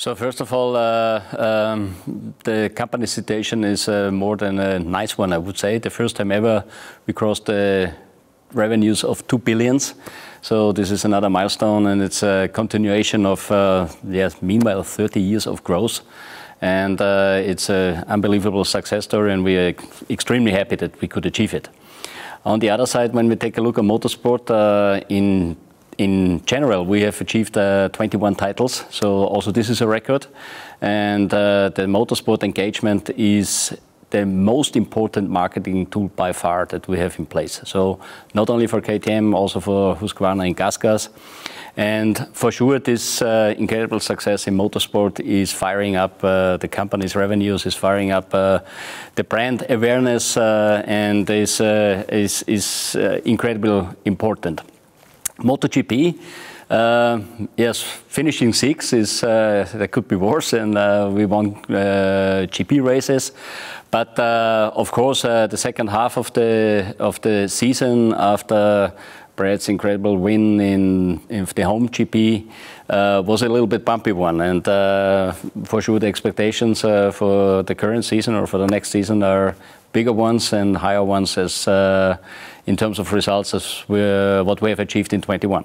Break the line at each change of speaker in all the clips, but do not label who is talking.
So first of all, the company situation is more than a nice one, I would say. The first time ever we crossed the revenues of 2 billions. So this is another milestone, and it's a continuation of, meanwhile, 30 years of growth. And it's an unbelievable success story, and we are extremely happy that we could achieve it. On the other side, when we take a look at motorsport, in general, we have achieved 21 titles, so also this is a record. And the motorsport engagement is the most important marketing tool by far that we have in place. So not only for KTM, also for Husqvarna and GASGAS. And for sure, this incredible success in motorsport is firing up the company's revenues, is firing up the brand awareness, and is incredibly important. MotoGP, yes, finishing 6 is that could be worse, and we won GP races. But of course, the second half of the season, after Brad's incredible win in the home GP, was a little bit bumpy one. And for sure, the expectations for the current season or for the next season are bigger ones and higher ones as in terms of results as what we have achieved in 21.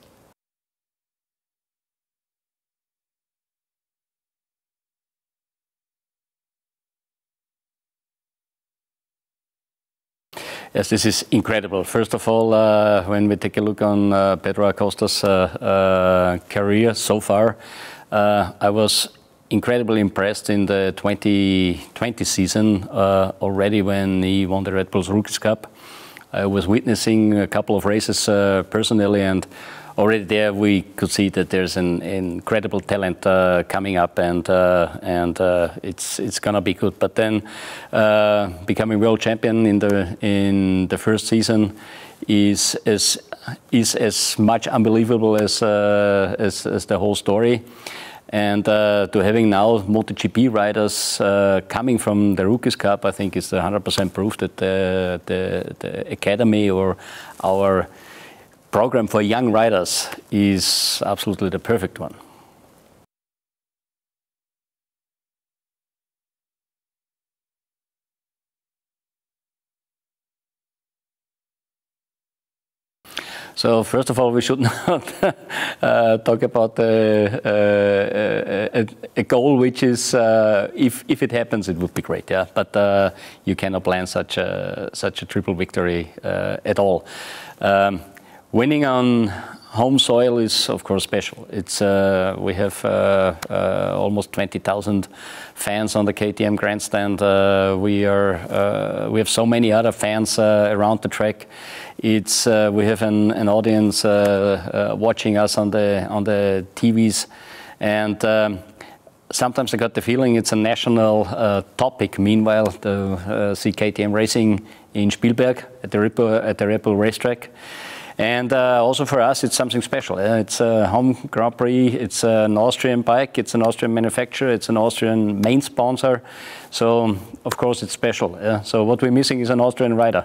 Yes, this is incredible. First of all, when we take a look on Pedro Acosta's career so far, I was incredibly impressed in the 2020 season already when he won the Red Bull's Rookies Cup. I was witnessing a couple of races personally, and already there we could see that there's an incredible talent coming up, and it's gonna be good. But then becoming world champion in the first season is as much unbelievable as the whole story. And to having now MotoGP riders coming from the Rookies Cup, I think is 100% proof that the academy or our program for young riders is absolutely the perfect one. So first of all, we should not talk about a goal which is, if it happens, it would be great, yeah. But you cannot plan such a triple victory at all. Winning on home soil is, of course, special. It's we have almost 20,000 fans on the KTM grandstand. We have so many other fans around the track. It's we have an audience watching us on the TVs, and sometimes I got the feeling it's a national topic. Meanwhile, to see KTM racing in Spielberg at the Red Bull racetrack. And also for us, it's something special. It's a home Grand Prix, it's an Austrian bike, it's an Austrian manufacturer, it's an Austrian main sponsor. So, of course, it's special. So what we're missing is an Austrian rider.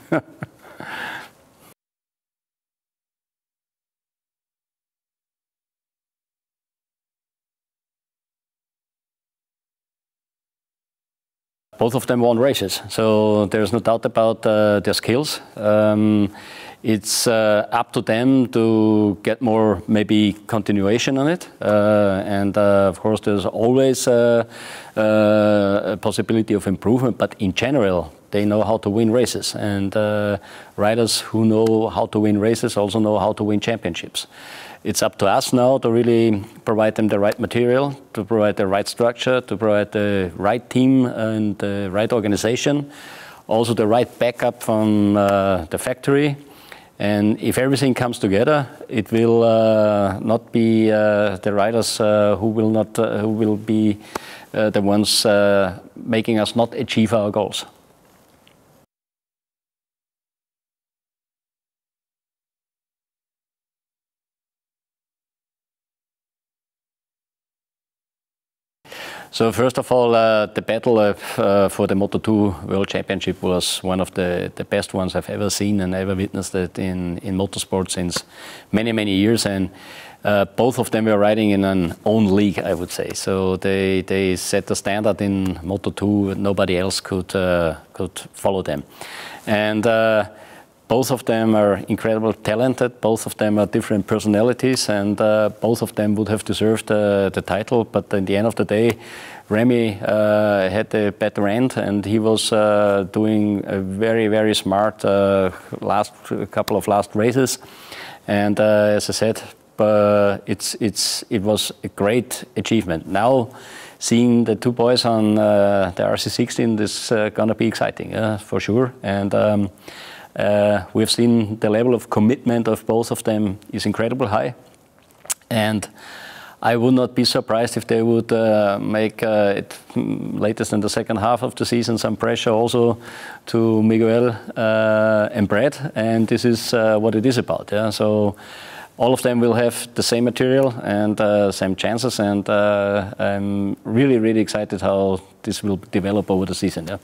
Both of them won races, so there's no doubt about their skills. It's up to them to get more, maybe, continuation on it. And of course, there's always a possibility of improvement, but in general, they know how to win races. And riders who know how to win races also know how to win championships. It's up to us now to really provide them the right material, to provide the right structure, to provide the right team and the right organization, also the right backup from the factory. And if everything comes together, it will not be the riders who will be the ones making us not achieve our goals. So first of all, the battle for the Moto2 World Championship was one of the best ones I've ever seen and ever witnessed it in motorsport since many, many years. And Both of them were riding in an own league, I would say. So they set the standard in Moto2. Nobody else could follow them. And both of them are incredibly talented. Both of them are different personalities, and both of them would have deserved the title. But in the end of the day, Remy had the better end, and he was doing a very, very smart couple of last races. And as I said, it was a great achievement. Now, seeing the two boys on the RC16 is gonna be exciting, for sure. And we've seen the level of commitment of both of them is incredibly high. And I would not be surprised if they would make it latest in the second half of the season some pressure also to Miguel and Brad. And this is what it is about. Yeah? So all of them will have the same material and same chances. And I'm really, really excited how this will develop over the season. Yeah?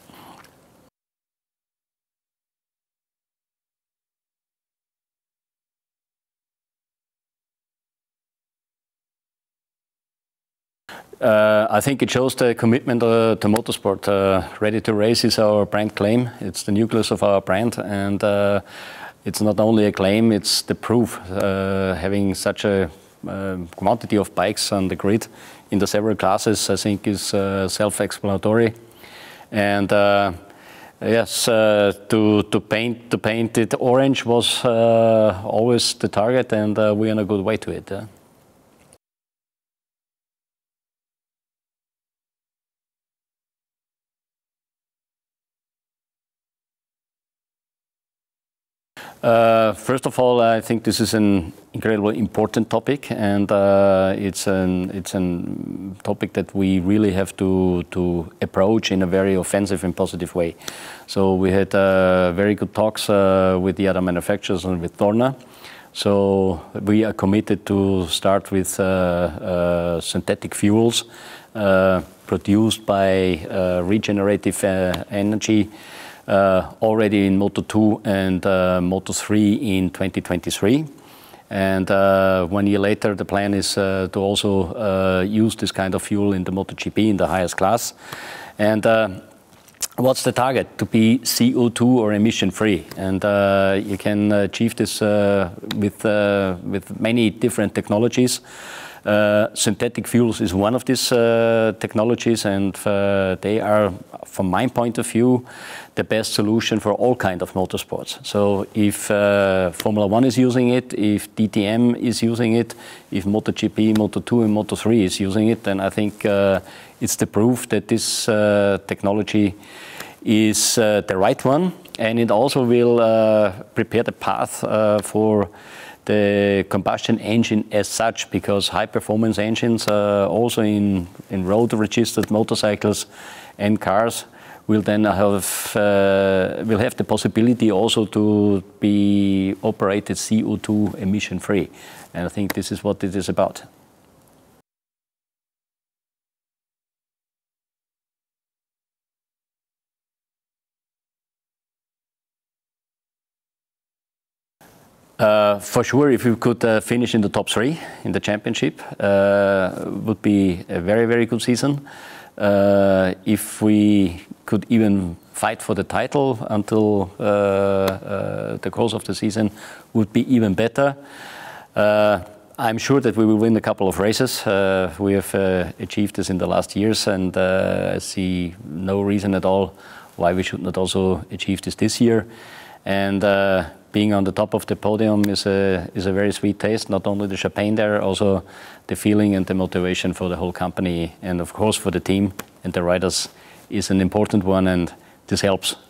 I think it shows the commitment to motorsport. Ready to Race is our brand claim. It's the nucleus of our brand, and it's not only a claim, it's the proof. Having such a quantity of bikes on the grid in the several classes, I think, is self-explanatory. And yes, to paint it orange was always the target, and we're on a good way to it. First of all, I think this is an incredibly important topic, and it's a topic that we really have to approach in a very offensive and positive way. So we had very good talks with the other manufacturers and with Dorna. So we are committed to start with synthetic fuels produced by regenerative energy. Already in Moto2 and Moto3 in 2023. And 1 year later, the plan is to also use this kind of fuel in the MotoGP in the highest class. And what's the target? To be CO2 or emission-free. And you can achieve this with many different technologies. Synthetic fuels is one of these technologies, and they are, from my point of view, the best solution for all kinds of motorsports. So if Formula 1 is using it, if DTM is using it, if MotoGP, Moto2 and Moto3 is using it, then I think it's the proof that this technology is the right one, and it also will prepare the path for the combustion engine as such, because high-performance engines also in road-registered motorcycles and cars will then have the possibility also to be operated CO2 emission-free, and I think this is what it is about. For sure, if we could finish in the top 3 in the championship, would be a very, very good season. If we could even fight for the title until the course of the season, would be even better. I'm sure that we will win a couple of races. We have achieved this in the last years, and I see no reason at all why we should not also achieve this year. And being on the top of the podium is a very sweet taste. Not only the champagne there, also the feeling and the motivation for the whole company, and of course for the team and the riders is an important one, and this helps